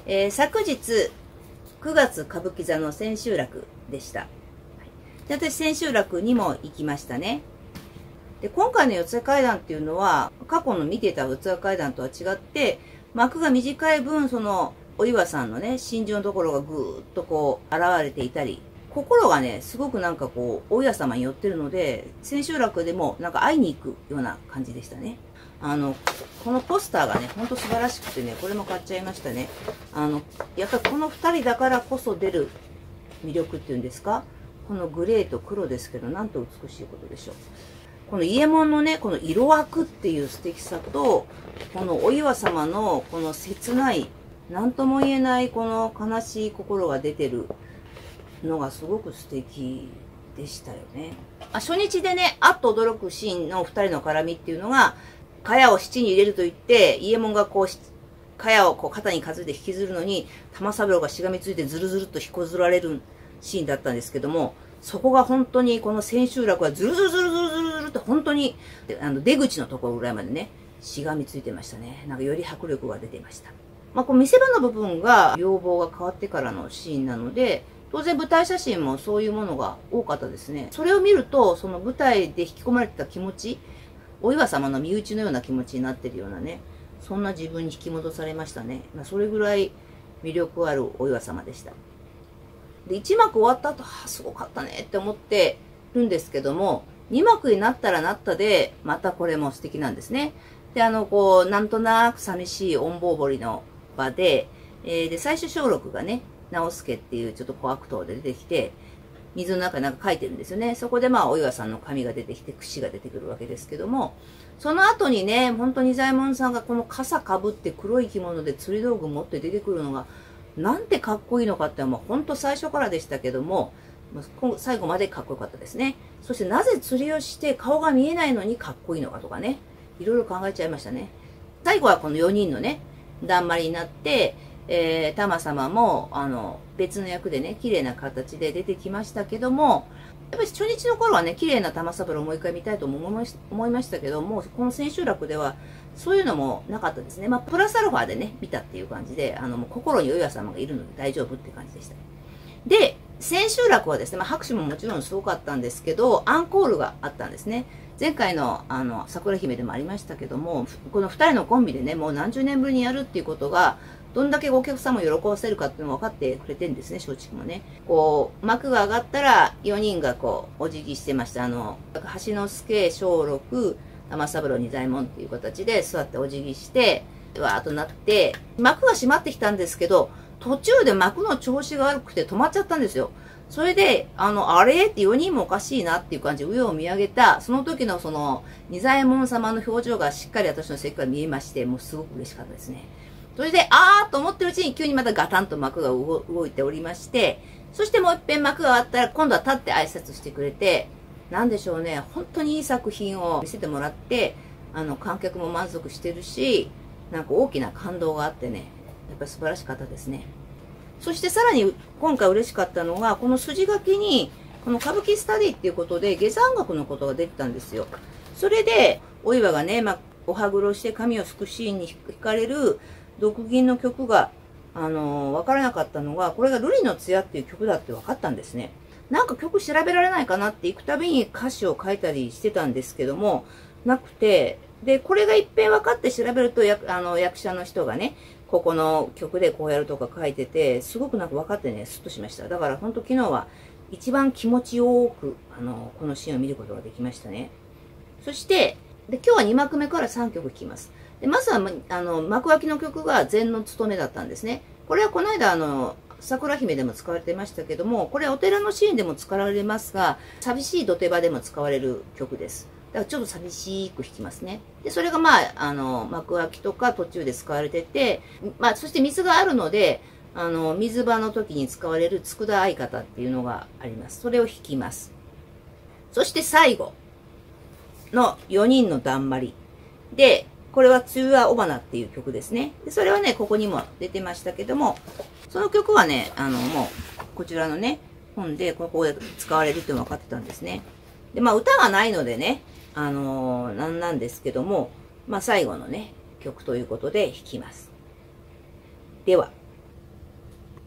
昨日、9月歌舞伎座の千秋楽でした。で、私、千秋楽にも行きましたね。で、今回の四谷怪談っていうのは、過去の見ていた四谷怪談とは違って、幕が短い分、お岩さんのね、心情のところがぐーっとこう、現れていたり、心がね、すごくなんかこう、お岩様に寄ってるので、千秋楽でもなんか会いに行くような感じでしたね。このポスターがね、ほんと素晴らしくてね、これも買っちゃいましたね。やっぱりこの二人だからこそ出る魅力っていうんですか、このグレーと黒ですけど、なんと美しいことでしょう。この伊右衛門のね、この色枠っていう素敵さと、このお岩様のこの切ない、なんとも言えないこの悲しい心が出てるのがすごく素敵でしたよね。初日でね、あっと驚くシーンの二人の絡みっていうのが、茅を七に入れると言って、伊右衛門がこう、茅をこう肩に担いで引きずるのに、玉三郎がしがみついてずるずるっと引こずられるシーンだったんですけども、そこが本当にこの千秋楽はずるずるずるずるずるずるって本当に出口のところぐらいまでね、しがみついてましたね。なんかより迫力が出ていました。まあ、こう見せ場の部分が要望が変わってからのシーンなので、当然舞台写真もそういうものが多かったですね。それを見ると、その舞台で引き込まれてた気持ち、お岩様の身内のような気持ちになってるようなね、そんな自分に引き戻されましたね。まあ、それぐらい魅力あるお岩様でした。で、1幕終わった後、すごかったねって思ってるんですけども、2幕になったらなったで、またこれも素敵なんですね。で、こう、なんとなく寂しいおんぼうぼりの場で、で、最初小六がね、直輔っていうちょっと小悪党で出てきて、水の中になんか書いてるんですよね。そこでまあ、お岩さんの髪が出てきて、櫛が出てくるわけですけども、その後にね、本当に左衛門さんがこの傘かぶって黒い着物で釣り道具持って出てくるのが、なんてかっこいいのかってもう本当最初からでしたけども、最後までかっこよかったですね。そしてなぜ釣りをして顔が見えないのにかっこいいのかとかね、いろいろ考えちゃいましたね。最後はこの4人のね、だんまりになって、玉様も、別の役でね、綺麗な形で出てきましたけども、やっぱり初日の頃はね、綺麗な玉三郎をもう一回見たいと思いましたけども、この千秋楽では、そういうのもなかったですね。まあ、プラスアルファでね、見たっていう感じで、もう心にお岩様がいるので大丈夫って感じでした。で、千秋楽はですね、まあ、拍手ももちろんすごかったんですけど、アンコールがあったんですね。前回の、桜姫でもありましたけども、この二人のコンビでね、もう何十年ぶりにやるっていうことが、どんだけお客さんも喜ばせるかっていうのも分かってくれてるんですね、松竹もね。こう、幕が上がったら、4人がこう、お辞儀してました。橋之助、小六、玉三郎、二左衛門っていう形で座ってお辞儀して、わーっとなって、幕が閉まってきたんですけど、途中で幕の調子が悪くて止まっちゃったんですよ。それで、あれって4人もおかしいなっていう感じで上を見上げた、その時の二左衛門様の表情がしっかり私の席から見えまして、もうすごく嬉しかったですね。それで、あーと思ってるうちに急にまたガタンと幕が動いておりまして、そしてもう一遍幕があったら今度は立って挨拶してくれて、なんでしょうね、本当にいい作品を見せてもらって、観客も満足してるし、なんか大きな感動があってね、やっぱり素晴らしかったですね。そしてさらに今回嬉しかったのが、この筋書きに、この歌舞伎スタディっていうことで、下山楽のことが出てたんですよ。それで、お岩がね、まあ、お歯黒して髪をすくシーンに惹かれる、独銀の曲が、わからなかったのが、これが瑠璃の艶っていう曲だって分かったんですね。なんか曲調べられないかなって行くたびに歌詞を書いたりしてたんですけども、なくて、で、これが一遍分かって調べると、役者の人がね、ここの曲でこうやるとか書いてて、すごくなんか分かってね、スッとしました。だから本当昨日は一番気持ちよく、このシーンを見ることができましたね。そして、で、今日は2幕目から3曲聴きます。で、まずは、幕開きの曲が禅の務めだったんですね。これはこの間、桜姫でも使われてましたけども、これお寺のシーンでも使われますが、寂しい土手場でも使われる曲です。だからちょっと寂しく弾きますね。で、それがまあ、幕開きとか途中で使われてて、まあ、そして水があるので、水場の時に使われる佃相方っていうのがあります。それを弾きます。そして最後の4人のだんまり。で、これは梅雨は尾花っていう曲ですね。で、それはね、ここにも出てましたけども、その曲はね、もう、こちらのね、本でここで使われるっていうの分かってたんですね。で、まあ、歌がないのでね、なんですけども、まあ、最後のね、曲ということで弾きます。では。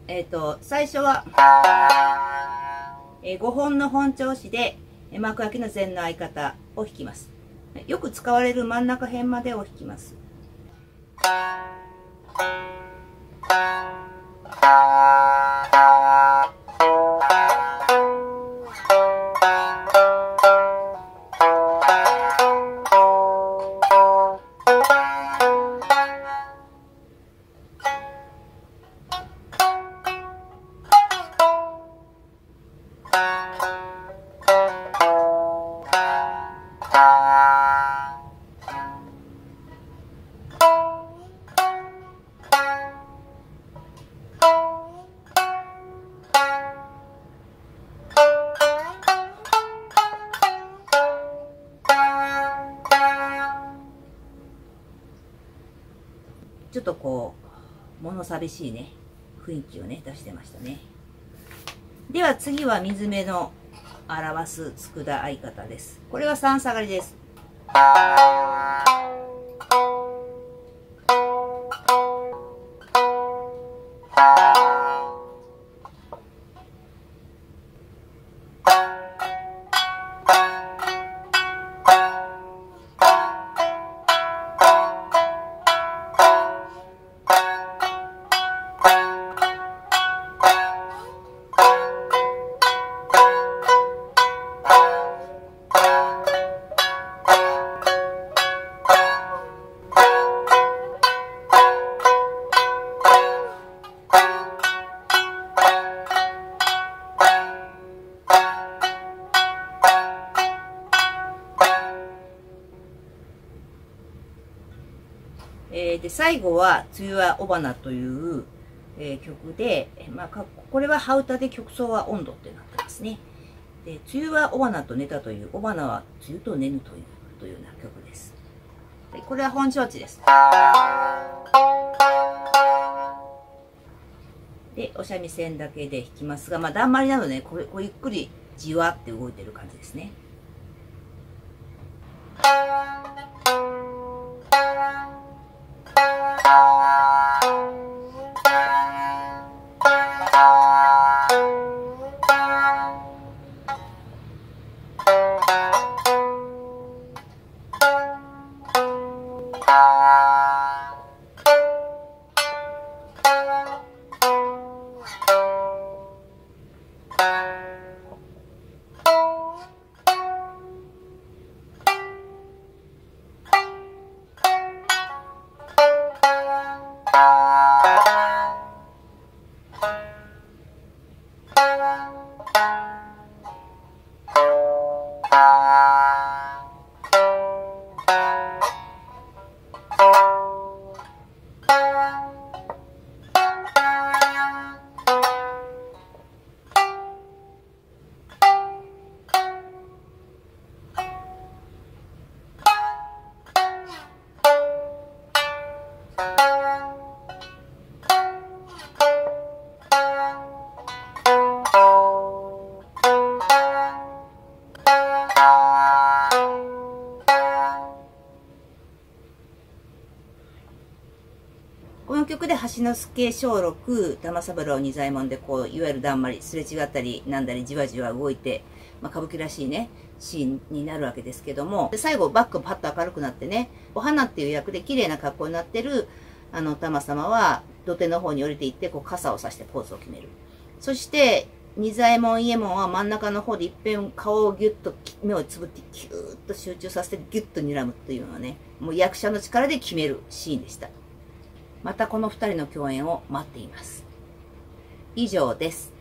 最初は、5本の本調子で幕開きの禅の相方を弾きます。よく使われる真ん中辺までを弾きます。ちょっとこう物寂しいね雰囲気をね出してましたね。では次は水目の表す佃相方です。これは3下がりです。で最後は「梅雨は雄花」という、曲で、これは羽歌で曲奏は音頭ってなってますね。で「梅雨は雄花と寝た」という「雄花は梅雨と寝ぬ」というような曲です。でこれは本調子です。でお三味線だけで弾きますが、だんまりなのでこうゆっくりじわって動いてる感じですね。この曲で橋之助松緑玉三郎仁左衛門でこういわゆるだんまりすれ違ったりなんだりじわじわ動いて、歌舞伎らしいねシーンになるわけですけども、で最後バックパッと明るくなってね、お花っていう役で綺麗な格好になってる玉様は土手の方に降りていってこう傘を差してポーズを決める。そして仁左衛門伊右衛門は真ん中の方でいっぺん顔をギュッと目をつぶってキューッと集中させてギュッと睨むというのはね、もう役者の力で決めるシーンでした。またこの2人の共演を待っています。以上です。